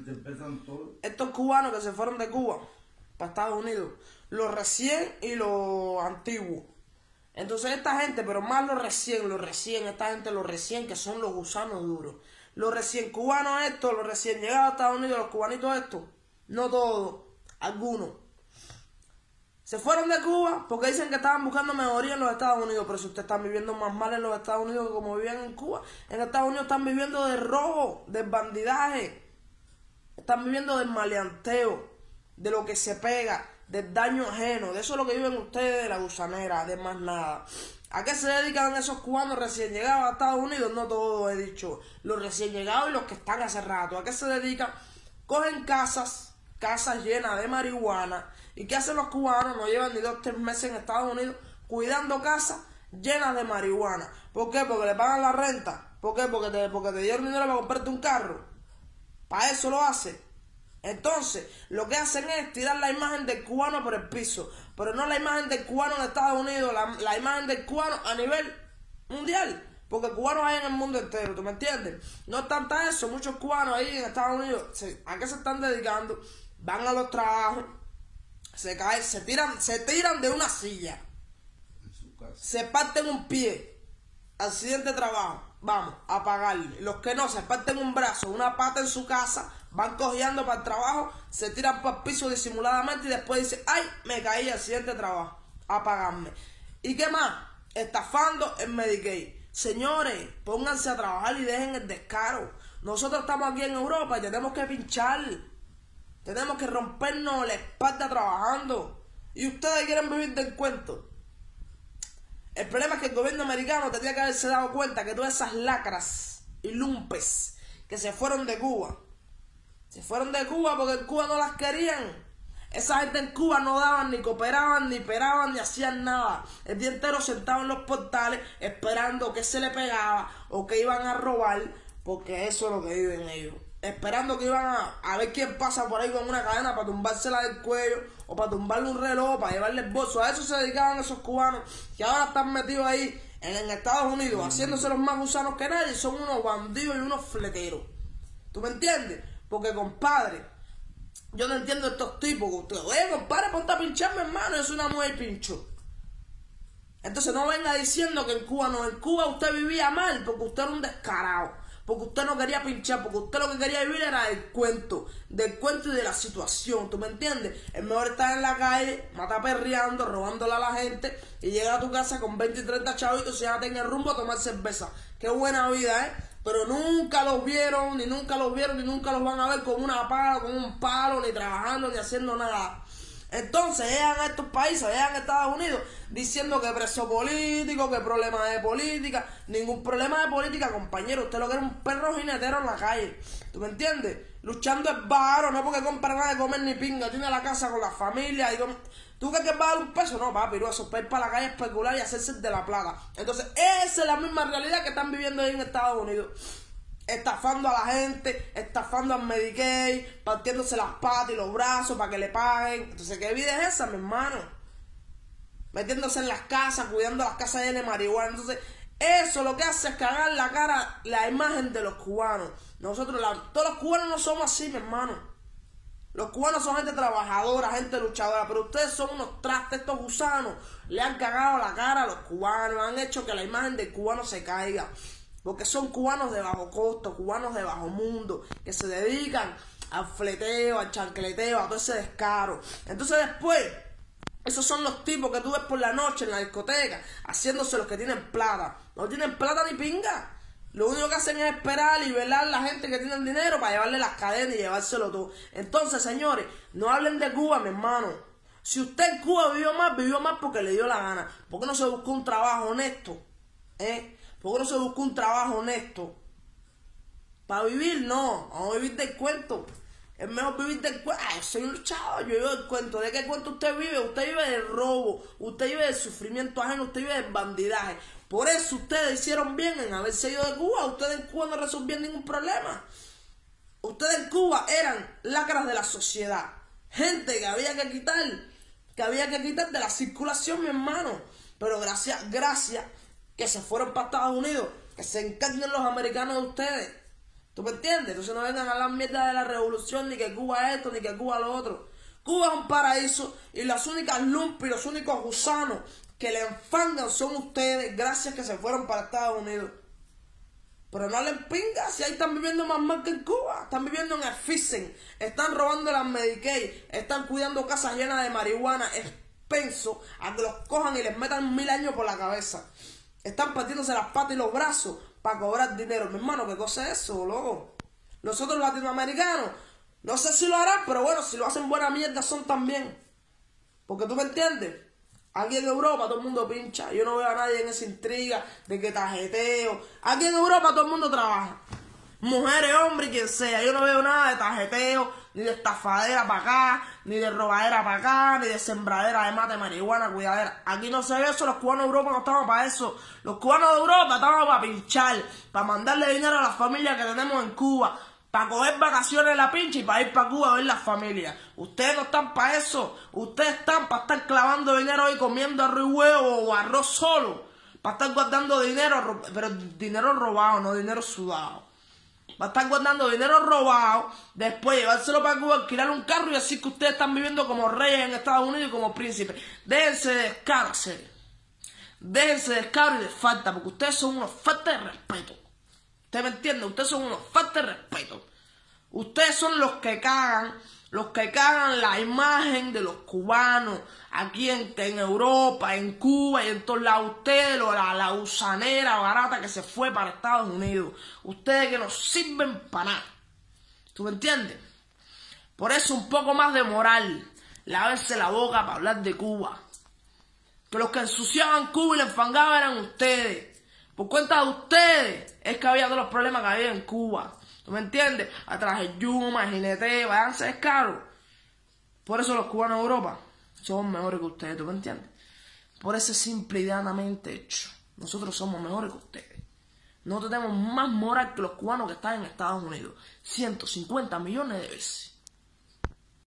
empiezan todos. Estos cubanos que se fueron de Cuba para Estados Unidos, los recién y los antiguos. Entonces esta gente, pero más los recién, esta gente los recién, que son los gusanos duros. Los recién cubanos estos, los recién llegados a Estados Unidos, los cubanitos estos, no todos, algunos. Se fueron de Cuba porque dicen que estaban buscando mejoría en los Estados Unidos, pero si ustedes están viviendo más mal en los Estados Unidos que como vivían en Cuba, en Estados Unidos están viviendo de robo, de bandidaje, están viviendo del maleanteo, de lo que se pega, del daño ajeno, de eso es lo que viven ustedes, de la gusanera, de más nada. ¿A qué se dedican esos cubanos recién llegados a Estados Unidos? No todos, he dicho, los recién llegados y los que están hace rato. ¿A qué se dedican? Cogen casas llenas de marihuana. ¿Y qué hacen los cubanos? No llevan ni 2 o 3 meses en Estados Unidos cuidando casas llenas de marihuana. ¿Por qué? Porque le pagan la renta. ¿Por qué? Porque te dieron dinero para comprarte un carro. Para eso lo hacen. Entonces, lo que hacen es tirar la imagen del cubano por el piso, pero no la imagen del cubano en Estados Unidos, la imagen del cubano a nivel mundial, porque cubanos hay en el mundo entero, ¿tú me entiendes? No es tanta eso, muchos cubanos ahí en Estados Unidos, ¿a qué se están dedicando? Van a los trabajos, se caen, se tiran de una silla, se parten un pie, accidente de trabajo, vamos a pagarle. Los que no, se parten un brazo, una pata en su casa, van cojeando para el trabajo, se tiran para el piso disimuladamente y después dicen, ay, me caí, accidente de trabajo, a pagarme. ¿Y qué más? Estafando en Medicaid. Señores, pónganse a trabajar y dejen el descaro. Nosotros estamos aquí en Europa y tenemos que pinchar, tenemos que rompernos la espalda trabajando. Y ustedes quieren vivir del cuento. El problema es que el gobierno americano tendría que haberse dado cuenta que todas esas lacras y lumpes que se fueron de Cuba, se fueron de Cuba porque en Cuba no las querían. Esa gente en Cuba no daban, ni cooperaban, ni peraban, ni hacían nada. El día entero sentados en los portales esperando que se le pegaba o que iban a robar, porque eso es lo que viven ellos. Esperando que iban a ver quién pasa por ahí con una cadena para tumbársela del cuello o para tumbarle un reloj, para llevarle el bolso. A eso se dedicaban esos cubanos que ahora están metidos ahí en Estados Unidos, haciéndose los más gusanos que nadie. Son unos bandidos y unos fleteros. ¿Tú me entiendes? Porque, compadre, yo no entiendo estos tipos. Oye, compadre, ponte a pincharme, hermano. Yo soy una mujer y pincho. Entonces no venga diciendo que en Cuba no. En Cuba usted vivía mal porque usted era un descarado. Porque usted no quería pinchar. Porque usted lo que quería vivir era el cuento. Del cuento y de la situación. ¿Tú me entiendes? Es mejor estar en la calle, matar perreando, robándole a la gente. Y llegar a tu casa con 20 y 30 chavitos y ya en el rumbo a tomar cerveza. Qué buena vida, ¿eh? Pero nunca los vieron, ni nunca los van a ver con una pala, con un palo, ni trabajando, ni haciendo nada. Entonces llegan a estos países, llegan a Estados Unidos, diciendo que preso político, que problema de política. Ningún problema de política, compañero. Usted lo que era un perro jinetero en la calle. ¿Tú me entiendes? Luchando es varo, no porque compra nada de comer ni pinga. Tiene la casa con la familia. ¿Tú crees que va a dar un peso? No, papi, eso es para ir para la calle a especular y hacerse de la plata. Entonces, esa es la misma realidad que están viviendo ahí en Estados Unidos. Estafando a la gente, estafando al Medicaid, partiéndose las patas y los brazos para que le paguen. Entonces, ¿qué vida es esa, mi hermano? Metiéndose en las casas, cuidando las casas llenas de marihuana. Entonces, eso lo que hace es cagar la cara, la imagen de los cubanos. Todos los cubanos no somos así, mi hermano. Los cubanos son gente trabajadora, gente luchadora, pero ustedes son unos trastes, estos gusanos. Le han cagado la cara a los cubanos, han hecho que la imagen del cubano se caiga. Porque son cubanos de bajo costo, cubanos de bajo mundo, que se dedican al fleteo, al chancleteo, a todo ese descaro. Entonces después, esos son los tipos que tú ves por la noche en la discoteca, haciéndose los que tienen plata. No tienen plata ni pinga. Lo único que hacen es esperar y velar a la gente que tiene dinero para llevarle las cadenas y llevárselo todo. Entonces, señores, no hablen de Cuba, mi hermano. Si usted en Cuba vivió más porque le dio la gana. ¿Por qué no se buscó un trabajo honesto? ¿Por qué no se buscó un trabajo honesto? Para vivir, no. Vamos a vivir del cuento. Es mejor vivir del cuento. Ay, soy un luchador, yo vivo del cuento. ¿De qué cuento usted vive? Usted vive del robo. Usted vive del sufrimiento ajeno. Usted vive del bandidaje. Por eso ustedes hicieron bien en haberse ido de Cuba. Ustedes en Cuba no resolvían ningún problema. Ustedes en Cuba eran lacras de la sociedad. Gente que había que quitar de la circulación, mi hermano. Pero gracias que se fueron para Estados Unidos, que se encarguen los americanos de ustedes. ¿Tú me entiendes? Entonces no vengan a hablar mierda de la revolución, ni que Cuba esto, ni que Cuba lo otro. Cuba es un paraíso y las únicas lumpis, los únicos gusanos que le enfangan son ustedes, gracias que se fueron para Estados Unidos. Pero no les pinga si ahí están viviendo más mal que en Cuba. Están viviendo en Efficient, están robando las Medicaid, están cuidando casas llenas de marihuana, expenso a que los cojan y les metan 1000 años por la cabeza. Están partiéndose las patas y los brazos para cobrar dinero. Mi hermano, ¿qué cosa es eso, loco? Nosotros los latinoamericanos, no sé si lo harán, pero bueno, si lo hacen buena mierda son también. Porque tú me entiendes. Aquí en Europa todo el mundo pincha. Yo no veo a nadie en esa intriga de que tarjeteo. Aquí en Europa todo el mundo trabaja. Mujeres, hombres, quien sea. Yo no veo nada de tarjeteo, ni de estafadera para acá, ni de robadera para acá, ni de sembradera de mate, marihuana, cuidadera. Aquí no se ve eso. Los cubanos de Europa no estamos para eso. Los cubanos de Europa estamos para pinchar, para mandarle dinero a las familias que tenemos en Cuba, para coger vacaciones en la pincha y para ir para Cuba a ver las familias. Ustedes no están para eso. Ustedes están para estar clavando dinero y comiendo arroz y huevo o arroz solo. Para estar guardando dinero, pero dinero robado, no dinero sudado. Para estar guardando dinero robado, después llevárselo para Cuba, alquilar un carro y así que ustedes están viviendo como reyes en Estados Unidos y como príncipes. Déjense de descaro, serio. Déjense de descaro y de falta, porque ustedes son unos faltas de respeto. ¿Usted me entiende? Ustedes son unos faltas de respeto. Ustedes son los que cagan la imagen de los cubanos aquí en Europa, en Cuba y en todos lados. Ustedes, la gusanera barata que se fue para Estados Unidos. Ustedes que no sirven para nada. ¿Tú me entiendes? Por eso un poco más de moral. Lávense la boca para hablar de Cuba. Que los que ensuciaban Cuba y le enfangaban eran ustedes. Por cuenta de ustedes es que había todos los problemas que había en Cuba. ¿Tú me entiendes? Atrás el Yuma, el Jinete, váyanse descaro. Por eso los cubanos de Europa somos mejores que ustedes, ¿tú me entiendes? Por ese simple y llanamente hecho. Nosotros somos mejores que ustedes. Nosotros tenemos más moral que los cubanos que están en Estados Unidos. 150 millones de veces.